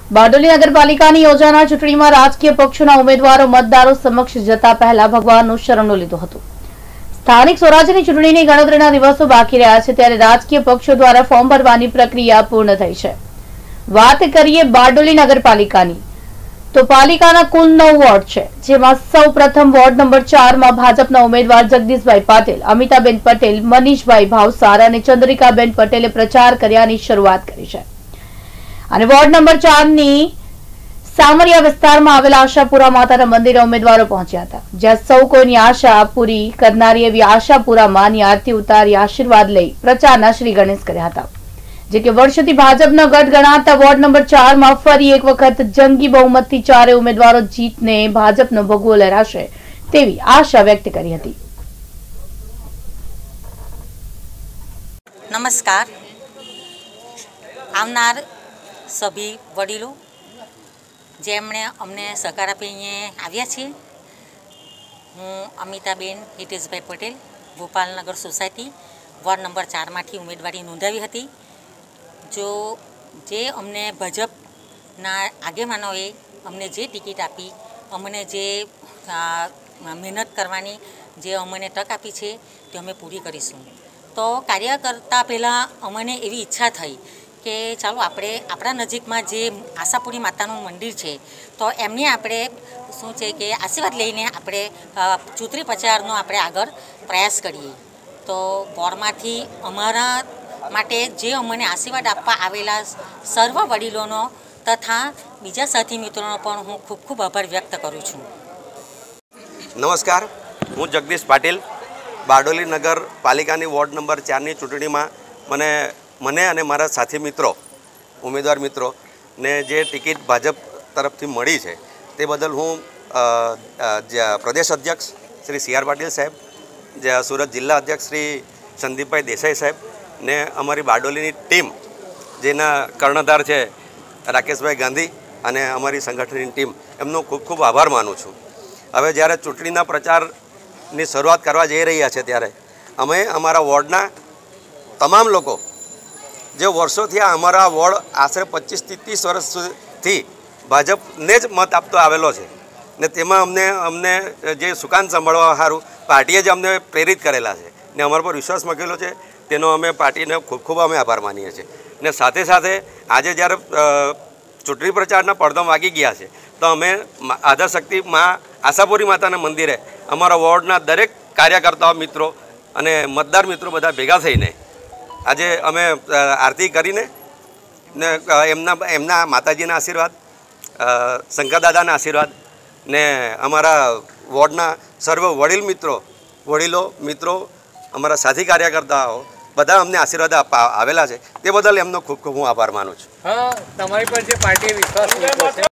બારડોલી નગરપાલિકાની યોજાનાર ચૂંટણીમાં રાજકીય પક્ષોના ઉમેદવારો મતદારો સમક્ષ જતા પહેલા ભગવાનનું શરણું લીધું હતું। સ્થાનિક સ્વરાજ્યની ચૂંટણીની ગણતરીના દિવસો બાકી રહ્યા છે ત્યારે રાજકીય પક્ષો દ્વારા ફોર્મ ભરવાની પ્રક્રિયા પૂર્ણ થઈ છે। વાત કરીએ બારડોલી નગરપાલિકાની તો પાલિકાના કુલ 9 વોર્ડ છે, જેમાં સૌ પ્રથમ વોર્ડ નંબર 4 માં ભાજપના ઉમેદવાર જગદીશભાઈ પાટીલ, અમિતાબેન પટેલ, મનીષભાઈ ભાવસાર અને ચંદ્રિકાબેન પટેલે પ્રચાર કર્યાની શરૂઆત કરી છે। અને વોર્ડ નંબર 4 ની સામરિયા વિસ્તારમાં આવેલા આશાપુરા માતાના મંદિરે ઉમેદવારો પહોંચ્યા હતા, જ્યાં સૌ કોઈની આશા પૂરી કરનારી એવી આશાપુરા માની આરતી ઉતારી આશીર્વાદ લઈ પ્રચારના શ્રી ગણેશ કર્યા હતા। જે કે વર્ષોથી ભાજપનો ગઢ ગણાતા વોર્ડ નંબર 4 માં ફરી એક વખત જંગી બહુમતથી ચારે ઉમેદવારો જીતને ભાજપનો ભગવો લહેરાશે તેવી આશા વ્યક્ત કરી હતી। નમસ્કાર। આવનાર સભી વડીલો જેમણે અમને સહકાર આપીને આવ્યા છીએ, હું Amitaben Hiteshbhai Patel, Gopalnagar society ward number 4 માંથી ઉમેદવારી નોંધાવી હતી। જે અમને ભાજપના આગેવાનોએ અમને જે ટિકિટ આપી, અમને જે મહેનત કરવાની જે અમને તક આપી છે તે અમે પૂરી કરીશું। તો કાર્ય કરતાં પહેલાં અમને એવી ઈચ્છા થઈ કે ચાલો આપણે આપણા નજીકમાં જે આશાપુરી માતાનું મંદિર છે તો એમની આપણે શું છે કે આશીર્વાદ લઈને આપણે ચૂંટણી પ્રચારનો આપણે આગળ પ્રયાસ કરીએ। તો બોર્ડમાંથી અમારા માટે જે અમને આશીર્વાદ આપવા આવેલા સર્વ વડીલોનો તથા બીજા સાથી મિત્રોનો પણ હું ખૂબ ખૂબ આભાર વ્યક્ત કરું છું। નમસ્કાર, હું જગદીશ પાટીલ, બારડોલી નગરપાલિકાની વોર્ડ નંબર 4ની ચૂંટણીમાં મને અને મારા સાથી મિત્રો, ઉમેદવાર મિત્રોને જે ટિકિટ ભાજપ તરફથી મળી છે તે બદલ હું પ્રદેશ અધ્યક્ષ શ્રી સી.આર. પાટીલ સાહેબ, સુરત જિલ્લા અધ્યક્ષ શ્રી સંદીપભાઈ દેસાઈ સાહેબ ને અમારી બારડોલીની ટીમ જેના કર્ણધાર છે રાકેશભાઈ ગાંધી અને અમારી સંગઠનની ટીમ, એમનો ખૂબ ખૂબ આભાર માનું છું। હવે જ્યારે ચૂંટણીના પ્રચારની શરૂઆત કરવા જઈ રહ્યા છે ત્યારે અમે અમારા વોર્ડના તમામ લોકો જે વર્ષોથી અમારા વોર્ડ આશરે 25થી 30 વર્ષથી ભાજપને જ મત આપતો આવેલો છે ને તેમાં અમને જે સુકાન સંભાળવા સારું પાર્ટીએ જ અમને પ્રેરિત કરેલા છે ને અમારા પર વિશ્વાસ મૂકેલો છે, તેનો અમે પાર્ટીને ખૂબ ખૂબ અમે આભાર માનીએ છીએ। ને સાથે સાથે આજે જ્યારે ચૂંટણી પ્રચારના પડદા વાગી ગયા છે તો અમે આધાશક્તિ માં આશાપુરી માતાના મંદિરે અમારા વોર્ડના દરેક કાર્યકર્તાઓ મિત્રો અને મતદાર મિત્રો બધા ભેગા થઈને આજે અમે આરતી કરીને ને એમના માતાજીના આશીર્વાદ, શંકરદાદાના આશીર્વાદ ને અમારા વોર્ડના સર્વ વડીલો મિત્રો, અમારા સાથી કાર્યકર્તાઓ બધા અમને આશીર્વાદ આવેલા છે તે બદલ એમનો ખૂબ ખૂબ હું આભાર માનું છું। હા, તમારી પર જે પાર્ટીએ વિશ્વાસ મૂક્યો છે